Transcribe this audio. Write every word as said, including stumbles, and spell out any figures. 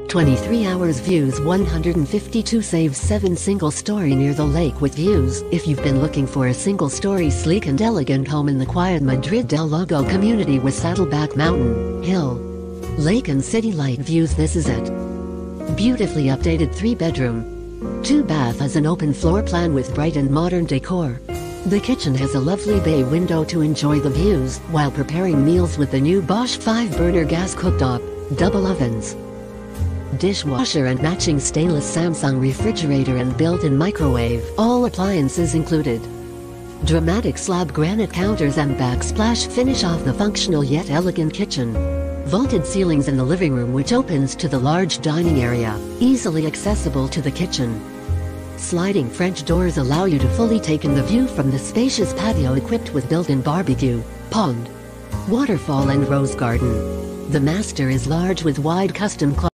twenty-three hours views one hundred fifty-two saves seven single story near the lake with views. If you've been looking for a single story sleek and elegant home in the quiet Madrid del Lago community with Saddleback mountain, hill, lake and city light views, this is it. Beautifully updated three bedroom, two bath has an open floor plan with bright and modern decor. The kitchen has a lovely bay window to enjoy the views while preparing meals with the new Bosch five burner gas cooktop, double ovens, dishwasher and matching stainless Samsung refrigerator and built-in microwave, all appliances included. Dramatic slab granite counters and backsplash finish off the functional yet elegant kitchen. Vaulted ceilings in the living room which opens to the large dining area, easily accessible to the kitchen. Sliding French doors allow you to fully take in the view from the spacious patio equipped with built-in barbecue, pond, waterfall and rose garden. The master is large with wide custom closet.